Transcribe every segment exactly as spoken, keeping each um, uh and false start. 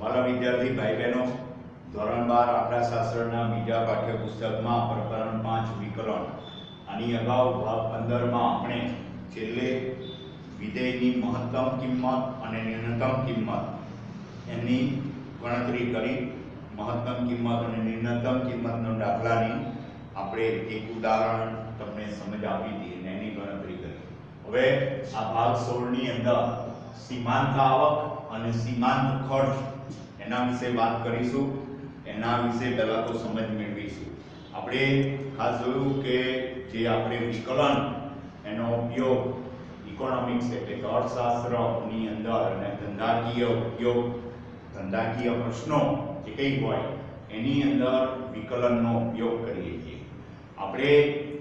वाला विद्यार्थी भाई बहनों, ધોરણ બાર આપણા શાસ્ત્રના બીજા પાઠ્યપુસ્તકમાં પ્રકરણ પાંચ વિકલન આની અગાઉ ભાગ પંદર માં આપણે છેલ્લે વિધેયની મહત્તમ કિંમત અને ન્યૂનતમ કિંમત એની ગણતરી કરી. મહત્તમ કિંમત અને ન્યૂનતમ કિંમતનો દાખલાની આપણે એક ઉદાહરણ તમને સમજ આપી હતી અને એની ગણતરી કરી. હવે આ ભાગ સોળ ની અંદર સીમાંત આવક અને સીમાંત ખર્ચ એના વિશે વાત કરીશું. એના વિશે પહેલા તો સમજ મેળવીશું. આપણે ખાસ જોયું કે જે આપણે વિકલન એનો ઉપયોગ ઇકોનોમિક્સ એટલે કે અર્થશાસ્ત્રની અંદર અને ધંધાકીય ઉપયોગ ધંધાકીય પ્રશ્નો જે કંઈ હોય એની અંદર વિકલનનો ઉપયોગ કરીએ છીએ. આપણે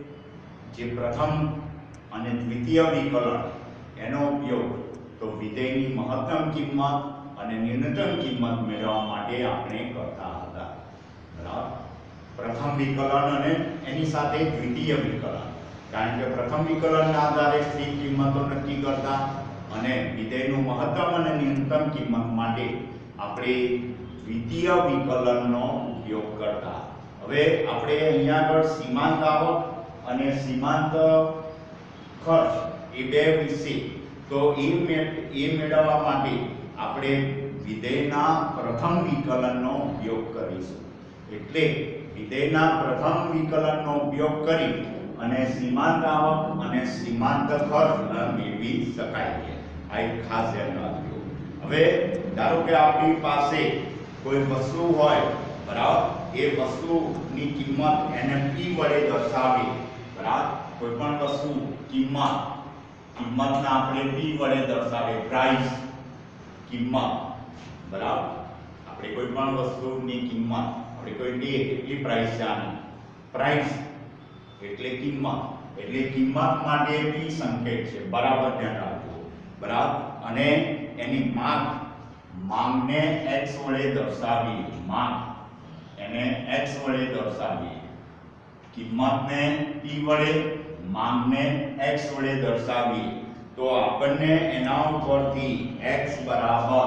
જે પ્રથમ અને દ્વિતીય વિકલન એનો ઉપયોગ તો વિધેયની મહત્તમ કિંમત અને ન્યૂનતમ કિંમત મેળવવા માટે આપણે કરતા હતા. બરાબર. પ્રથમ વિકલન અને એની સાથે દ્વિતીય વિકલન, કારણ કે પ્રથમ વિકલનના આધારે સ્થિર કિંમતો નક્કી કરતા અને વિધેયનું મહત્તમ અને ન્યૂનતમ કિંમત માટે આપણે દ્વિતીય વિકલનનો ઉપયોગ કરતા. હવે આપણે અહીંયા આગળ સીમાંત આવક અને સીમાંત ખર્ચ એ બે વિશે તો એ એ મેળવવા માટે આપણે વિધેયના પ્રથમ વિકલનનો ઉપયોગ કરીશું. એટલે વિધેયના પ્રથમ વિકલનનો ઉપયોગ કરી અને સીમાંત આવક અને સીમાંત ખર્ચ મેળવી શકાય છે. આ એક ખાસ ધ્યાન રાખજો. હવે ધારો કે આપણી પાસે કોઈ વસ્તુ હોય, બરાબર, એ વસ્તુની કિંમત એને P વડે દર્શાવી. બરાબર. કોઈ પણ વસ્તુ કિંમત કિંમતને આપણે P વડે દર્શાવે, પ્રાઇસ કિંમત. બરાબર. આપણે કોઈ પણ વસ્તુની કિંમત આપણે કોઈ દે કેટલી પ્રાઇસ છે આની, પ્રાઇસ એટલે કિંમત, એટલે કિંમત માટે P સંકેત છે. બરાબર, ધ્યાન રાખજો. બરાબર. અને એની માંગ માંગને x વડે દર્શાવી, માંગ એને x વડે દર્શાવી, કિંમતને P વડે, માંગને x વડે દર્શાવી તો આપણને એના ઉપરથી x બરાબર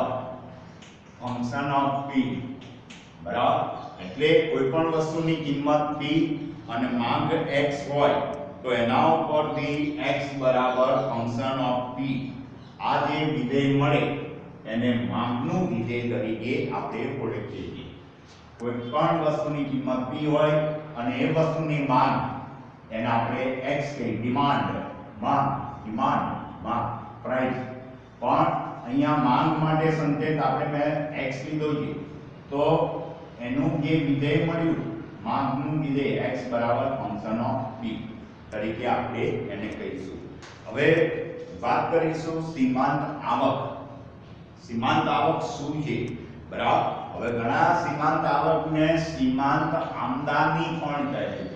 ફંક્શન ઓફ P. બરાબર. એટલે કોઈ પણ વસ્તુની કિંમત P અને માંગ x હોય તો એના ઉપરથી x બરાબર ફંક્શન ઓફ P આ જે વિધેય મળે એને માંગનું વિધેય તરીકે આપણે ઓળખીએ છીએ. કોઈ પણ વસ્તુની કિંમત P હોય અને એ વસ્તુની માંગ એને આપણે x કહી, ડિમાન્ડ, માંગ, ડિમાન્ડ, માંગ, પ્રાઇસ. પણ અહીંયા માંગ માટે સંકેત આપણે મેં x લીધો છે તો એનું જે વિધેય મળ્યું માંગનું વિધેય x બરાબર ફંક્શન ઓફ P તરીકે આપણે એને કહીશું. હવે વાત કરીશું સીમાંત આવક. સીમાંત આવક શું છે? બરાબર. હવે ઘણા સીમાંત આવકને સીમાંત આમદની પણ કહે છે.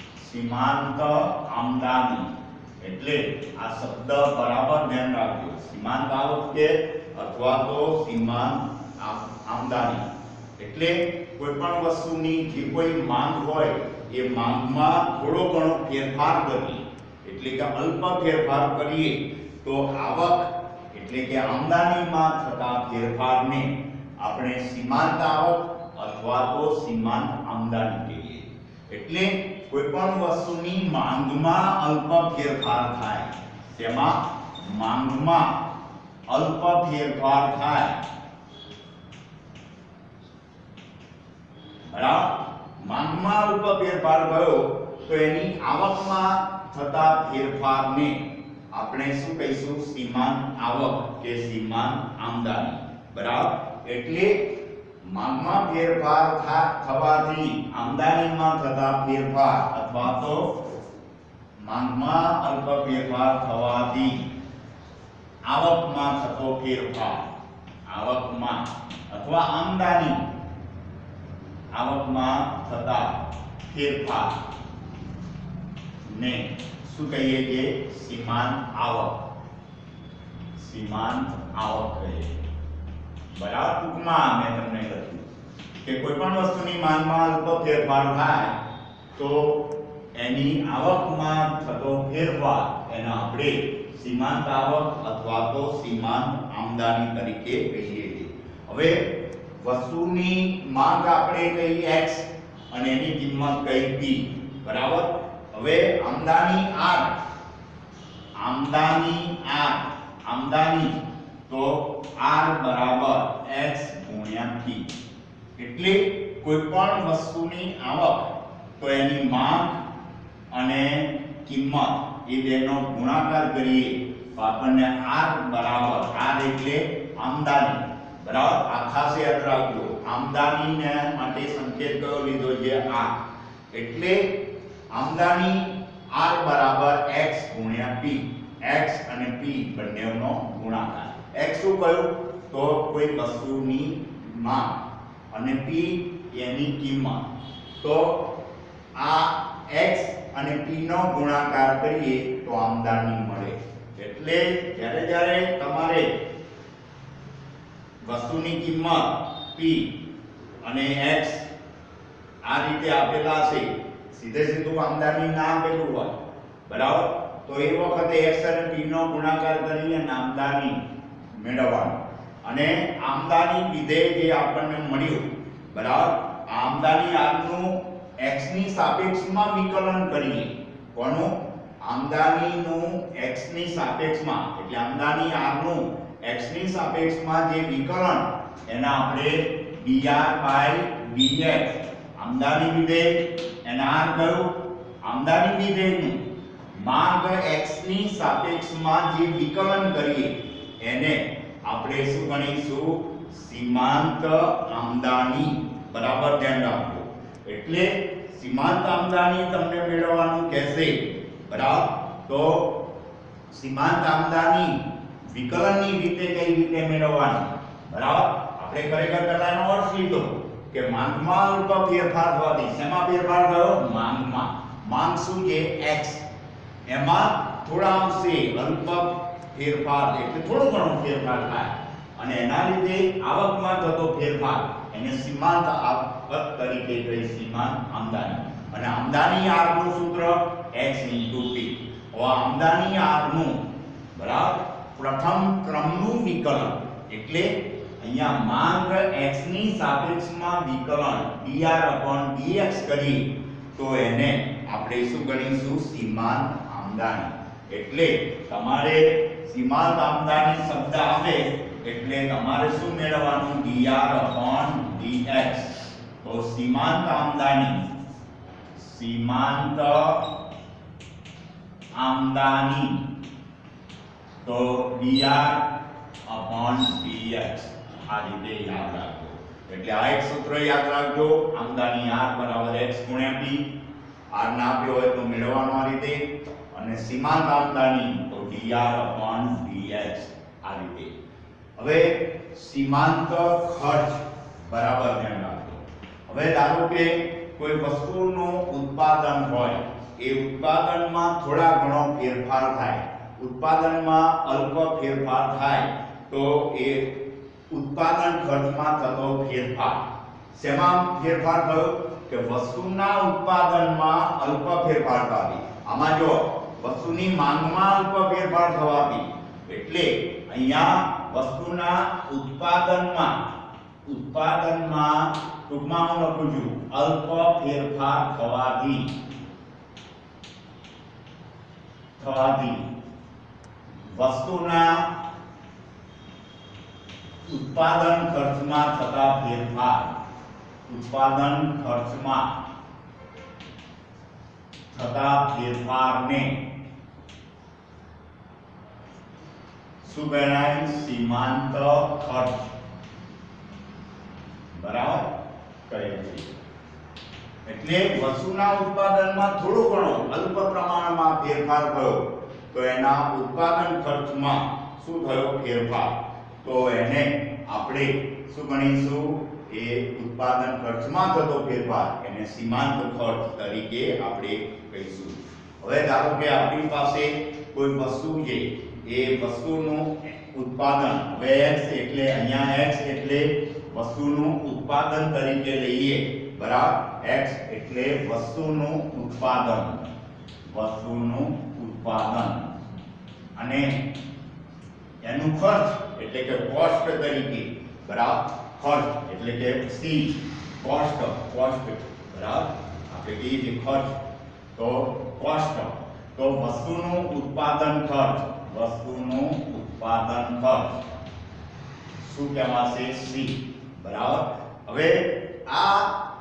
સીમાંત આમદની એટલે આ શબ્દ બરાબર ધ્યાન રાખજો. સીમાંત આવક કે અથવા તો સીમાંત આમદની એટલે કોઈ પણ વસ્તુની જે કોઈ માંગ હોય એ માંગમાં થોડો ઘણો ફેરફાર કરીએ, એટલે કે અલ્પ ફેરફાર કરીએ તો આવક એટલે કે આમદનીમાં થતા ફેરફારને આપણે સીમાંત આવક અથવા તો સીમાંત આમદની કહીએ. એટલે કોઈ પણ વસ્તુની માંગમાં અલ્પ ફેરફાર થાય, તેમાં માંગમાં અલ્પ ફેરફાર થાય. બરાબર. માંગમાં અલ્પ ફેરફાર થયો તો એની આવકમાં થતા ફેરફારને આપણે શું કહીશું? સીમાંત આવક કે સીમાંત આમદની. બરાબર. એટલે માંગમાં ફેરફાર થવાથી આમદનીમાં થતા ફેરફાર અથવા તો માંગમાં અલ્પ ફેરફાર થવાથી આવકમાં થતો ફેરફાર, આવકમાં અથવા આમદની આવકમાં થતા ફેરફાર ને શું કહીએ કે સીમાંત આવક, સીમાંત આવક કહીએ. બરાબર. ટૂંકમાં મેં તમને લખ્યું કે કોઈ પણ વસ્તુની માંગમાં અલ્પ ફેરફાર થાય તો એની આવકમાં થતો ફેરફાર એને આપણે સીમાંત આવક અથવા તો સીમાંત આમદની તરીકે કહીએ છીએ. હવે વસ્તુની માંગ આપણે કહી x અને એની કિંમત કહી p, બરાબર. હવે આમદાની r, આમદાની r, આમદાની તો r બરાબર x ગુણ્યા p. એટલે કોઈ પણ વસ્તુની આવક તો એની માંગ અને કિંમત એ બેનો ગુણાકાર કરીએ તો આપણને r બરાબર, r એટલે આમદાની, બરાબર. આ ખાસ યાદ રાખજો, આમદાનીને માટે સંકેત કયો લીધો છે? r. એટલે આમદાની r બરાબર x ગુણ્યા p. x અને p બંનેનો ગુણાકાર. x શું કહ્યું? તો કોઈ વસ્તુની માંગ અને p એની કિંમત. તો આ x અને p નો ગુણાકાર કરીએ તો આમદાની મળે. એટલે જ્યારે જ્યારે તમારે વસ્તુની કિંમત p અને x આ રીતે આપેલા હશે, સીધે સીધું આમદાની ના આપેલું હોય, બરાબર, તો એ વખતે x અને p નો ગુણાકાર કરીને આમદાની મેળવવાનું. અને આમદાની વિધેય જે આપણને મળ્યું, બરાબર, આમદાની r નું x ની સાપેક્ષમાં વિકલન કરીએ. કોનું? આમદાનીનું x ની સાપેક્ષમાં, એટલે આમદાની r નું x ની સાપેક્ષમાં જે વિકલન, એના આપણે dr by dx, આમદાની વિધેય એના r કયું? આમદાની વિધેયનું માંગ x ની સાપેક્ષમાં જે વિકલન કરીએ એને આપણે શું ગણીશું? સીમાંત આમદાની, બરાબર. ધ્યાન રાખજો. એટલે સીમાંત આમદાની તમને મેળવવાનું કહેશે, બરાબર. તો સીમાંત આમદાની વિકલનની રીતે કઈ રીતે મેળવવાની, બરાબર. આપણે ખરેખર પહેલાનો અર્થ લીધો કે માંગમાં અલ્પ ફેરફાર થવાથી. શેમાં ફેરફાર થયો? માંગમાં. માંગ શું છે? x. એમાં થોડા અંશે અલ્પ ફેરફાર, એટલે થોડો ઘણો ફેરફાર થાય અને એના લીધે આવકમાં થતો ફેરફાર એને સીમાંત આવક તરીકે કહી, સીમાંત આમદાની. અને આમદાની r નું સૂત્ર x into p. હવે આમદાની r નું, બરાબર, પ્રથમ ક્રમનું વિકલન, એટલે અહીંયા માંગ x ની સાપેક્ષમાં વિકલન dr dx કરીએ તો એને આપણે શું ગણીશું? સીમાંત આમદાની. એટલે તમારે સીમાંત આમદાની શબ્દ આવે એટલે તમારે શું મેળવવાનું? dr dx. તો સીમાંત આમદાની, સીમાંત આમદાની તો dr dx. આ રીતે યાદ રાખજો. એટલે આ એક સૂત્ર યાદ રાખજો, આમદાની r બરાબર x ગુણ્યા p. r ના આપ્યો હોય તો મેળવવાનો આ રીતે. અને સીમાંત આમદાની તો dr dx. આ રીતે. હવે સીમાંત ખર્ચ, બરાબર, ધ્યાન રાખજો. હવે ધારો કે કોઈ વસ્તુનું ઉત્પાદન હોય, એ ઉત્પાદનમાં થોડા ઘણો ફેરફાર થાય, ઉત્પાદનમાં અલ્પ ફેરફાર થાય તો એ ઉત્પાદન ખર્ચમાં થતો ફેરફાર. શેમાં ફેરફાર થયો? કે વસ્તુના ઉત્પાદનમાં અલ્પ ફેરફાર થવાથી. આમાં જો વસ્તુની માંગમાં અલ્પ ફેરફાર થવાથી, એટલે અહીંયા વસ્તુના ઉત્પાદનમાં, ઉત્પાદનમાં ટૂંકમાં હું લખું છું અલ્પ ફેરફાર થવાથી, થવાથી વસ્તુના ઉત્પાદન ખર્ચમાં થતા ફેરફાર, ઉત્પાદન ખર્ચમાં થતા ફેરફારને શું ગણાય? સીમાંત ખર્ચ, બરાબર કહે છે. એટલે વસ્તુના ઉત્પાદનમાં થોડો ઘણો અલ્પ પ્રમાણમાં ફેરફાર થયો તો એના ઉત્પાદન ખર્ચમાં શું થયો? ફેરફાર. તો એને આપણે શું ગણીશું? એ ઉત્પાદન ખર્ચમાં થતો ફેરફાર એને સીમાંત ખર્ચ તરીકે આપણે કહીશું. હવે ધારો કે આપણી પાસે કોઈ વસ્તુ છે, એ વસ્તુનું ઉત્પાદન, હવે x એટલે અહીંયા x એટલે વસ્તુનું ઉત્પાદન તરીકે લઈએ, બરાબર. x એટલે વસ્તુનું ઉત્પાદન, વસ્તુનું ઉત્પાદન અને એનું ખર્ચ એટલે કે કોસ્ટ તરીકે બરાબર ખર્ચ એટલે કે સી કોસ્ટ કોસ્ટ બરાબર આપણે કહીએ છીએ ખર્ચ તો કોસ્ટ તો વસ્તુનું ઉત્પાદન ખર્ચ વસ્તુનું ઉત્પાદન ખર્ચ શું કહેવાશે સી બરાબર હવે આ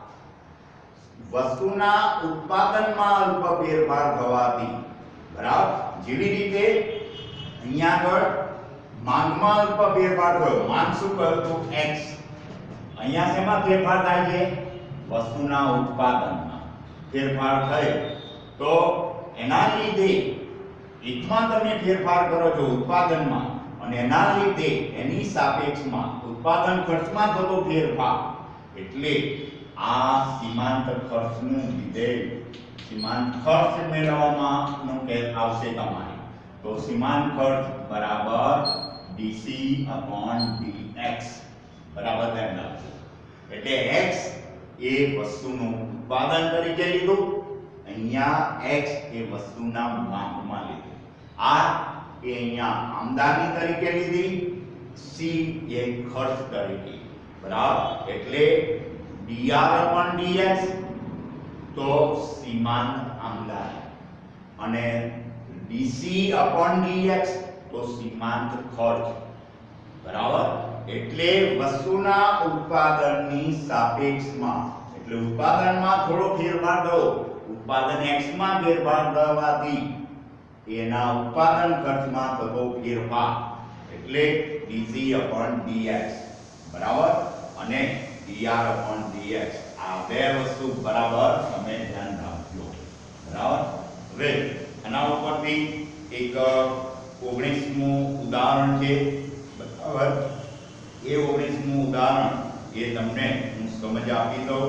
વસ્તુના ઉત્પાદનમાં અલ્પ ફેરફાર થવાથી બરાબર જેવી રીતે અહીંયા આગળ માંગમાં અલ્પ ફેરફાર થયો માંગ શું કહ્યું તો x અહીંયા શેમાં ફેરફાર થાય છે વસ્તુના ઉત્પાદનમાં ફેરફાર થયો તો એના લીધે એકમાં તમે ફેરફાર કરો છો ઉત્પાદનમાં અને એના લીધે એની સાપેક્ષમાં ઉત્પાદન ખર્ચમાં થતો ફેરફાર એટલે આ સીમાંત ખર્ચનું વિધેય સીમાંત ખર્ચ મેળવવામાં નું કે આવશે તમારે તો સીમાંત ખર્ચ બરાબર ડીસી અપોન ડીએક્સ બરાબર ધ્યાન રાખજો એટલે x એ વસ્તુનું ઉત્પાદન તરીકે લીધું અહીંયા x એ વસ્તુના માંગમાં લીધું આ એ અહીંયા આમદની તરીકે લીધી c એ ખર્ચ તરીકે બરાબર એટલે dr upon dx તો સીમાંત આમદની અને dc upon dx તો સીમાંત ખર્ચ બરાબર એટલે વસ્તુના ઉત્પાદનની સાપેક્ષમાં એટલે ઉત્પાદનમાં થોડો ફેરફાર થયો ઉત્પાદન x માં ફેરફાર થવાથી એના ઉત્પાદન ખર્ચમાં થતો ફેરફાર એટલે dc upon dx બરાબર અને dr upon dx આ બે વસ્તુ બરાબર તમે ધ્યાન રાખજો બરાબર હવે આના ઉપરથી એક ઓગણીસમું ઉદાહરણ છે બરાબર એ ઓગણીસમું ઉદાહરણ એ તમને હું સમજ આપી દઉં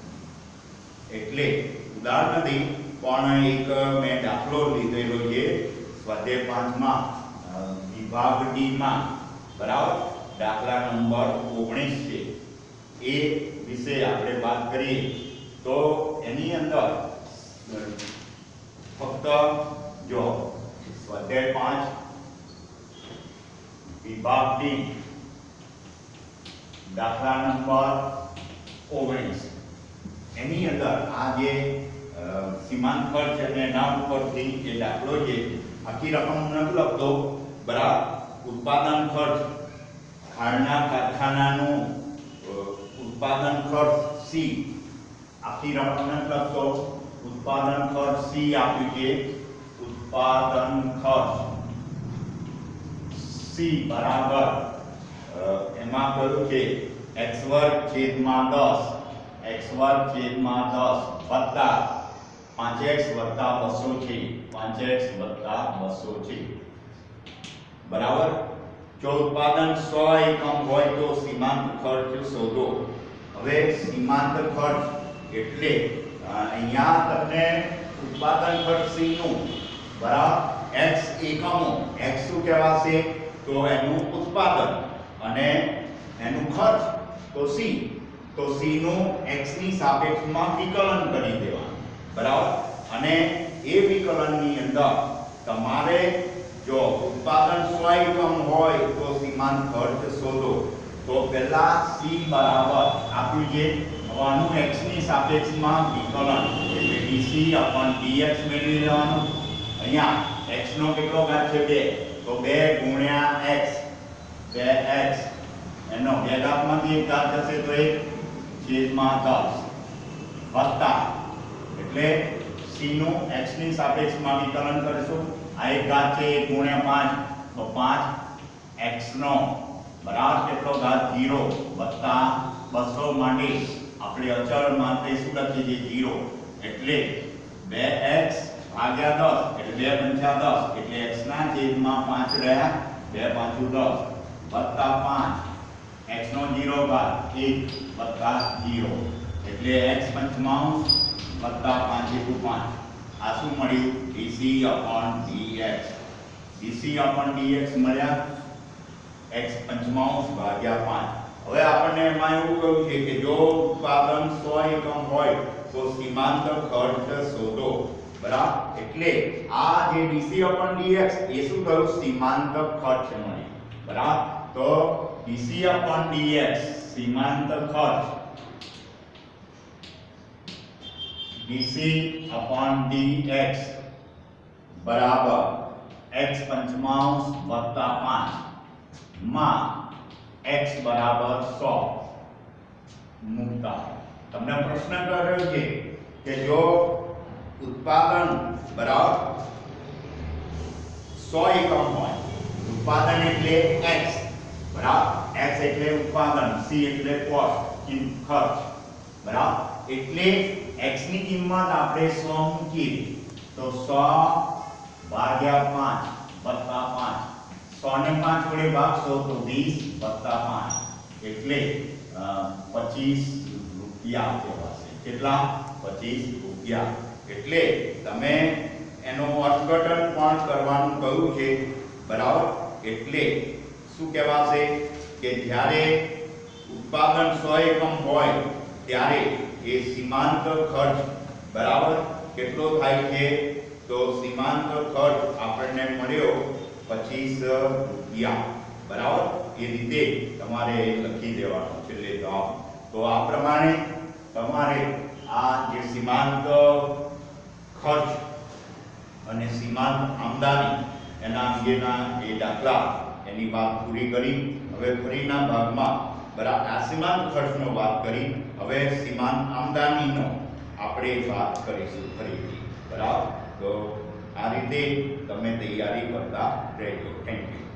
એટલે ઉદાહરણ નથી પણ એક મેં દાખલો લીધેલો છે સ્વાધ્યાય પાંચમાં વિભાગ ડી માં બરાબર દાખલા નંબર ઓગણીસ છે એ વિશે આપણે વાત કરીએ તો એની અંદર ફક્ત જો સ્વાધ્યાય પાંચ વિભાગ ડી દાખલા નંબર ઓગણીસ એની અંદર આ જે સીમાંત ખર્ચ અને એના ઉપરથી જે દાખલો છે આખી રકમ નથી લખતો બરાબર ઉત્પાદન ખર્ચ ખાંડના કારખાનાનું ઉત્પાદન ખર્ચ સી આખી રકમ નથી લખતો ઉત્પાદન ખર્ચ સી આપ્યું છે ઉત્પાદન ખર્ચ સી બરાબર એમાં કહ્યું છે x વર્ગ છેદમાં દસ x વર્ગ છેદમાં દસ વત્તા પાંચ એક્સ વત્તા બસો છે પાંચ એક્સ વત્તા બસો છે બરાબર જો ઉત્પાદન સો એકમ હોય તો સીમાંત ખર્ચ શોધો હવે સીમાંત ખર્ચ એટલે અહીંયા તમને ઉત્પાદન ખર્ચ સી નું બરાબર x એકમો x શું કહેવાશે તો એનું ઉત્પાદન અને એનું ખર્ચ તો c તો c નું x ની સાપેક્ષમાં વિકલન કરી દેવાનું બરાબર અને એ વિકલનની અંદર તમારે જો ઉત્પાદન સો એકમ હોય તો સીમાંત ખર્ચ શોધો તો પહેલા c બરાબર આપ્યું છે આનું x ની સાપેક્ષમાં વિકલન એટલે dc upon dx મેળવી લેવાનું અહીંયા x નો કેટલો ઘાત છે બે તો બે ગુણ્યા x બે x એનો બે ઘાતમાંથી એક ઘાત જશે તો એક છેદમાં દસ વત્તા એટલે c નું x ની સાપેક્ષમાં વિકલન કરીશું આ એક ઘાત છે એક ગુણ્યા પાંચ તો પાંચ x નો બરાબર કેટલો ઘાત ઝીરો વત્તા બસો માટે આપણે અચળ માટે શું લખીએ છીએ ઝીરો એટલે બે x ભાગ્યા દસ એટલે બે પંચા દસ એટલે x ના છેદમાં પાંચ રહ્યા બે પાંચું દસ વત્તા પાંચ x નો ઝીરો ઘાત એક વત્તા ઝીરો એટલે x પંચમાંશ વત્તા પાંચ એકુ પાંચ આ શું મળ્યું dc upon dx dc upon dx મળ્યા x પંચમાંશ ભાગ્યા પાંચ હવે આપણને એમાં એવું કહ્યું છે કે જો ઉત્પાદન સો એકમ હોય તો સીમાંત ખર્ચ શોધો બરાબર એટલે આ જે dc upon dx એ શું થયું સીમાંત ખર્ચ મળ્યો બરાબર તો ડીસી અપોન ડીએક્સ સીમાંત ખર્ચ ડીસી અપોન ડીએક્સ બરાબર x પંચમાંશ વત્તા પાંચ માં x બરાબર સો મૂકતા તમને પ્રશ્ન કર્યો છે કે જો ઉત્પાદન બરાબર સો એકમ હોય, ઉત્પાદન એટલે x બરાબર, x એટલે ઉત્પાદન, c એટલે કોસ્ટ ખર્ચ બરાબર, એટલે x ની કિંમત આપણે સો મૂકીએ તો સો ભાગ્યા પાંચ વત્તા પાંચ, સો ને પાંચ વડે ભાગશો તો વીસ વત્તા પાંચ એટલે પચીસ રૂપિયા કહેવાશે. કેટલા? પચીસ રૂપિયા. એટલે તમે એનો અર્થઘટન પણ કરવાનું કહ્યું છે બરાબર. એટલે શું કહેવાશે કે જ્યારે ઉત્પાદન સો એકમ હોય ત્યારે એ સીમાંત ખર્ચ બરાબર કેટલો થાય છે તો સીમાંત ખર્ચ આપણને મળ્યો પચીસ રૂપિયા બરાબર. એ રીતે તમારે લખી દેવાનું છેલ્લે જવાબ. તો આ પ્રમાણે તમારે આ જે સીમાંત ખર્ચ અને સીમાંત આમદની એના અંગેના જે દાખલા એની વાત પૂરી કરી. હવે ફરીના ભાગમાં બરાબર આ સીમાંત ખર્ચનો વાત કરી, હવે સીમાંત આમદનીનો આપણે વાત કરીશું ફરીથી બરાબર. તો આ રીતે તમે તૈયારી કરતા રહેજો. Thank you.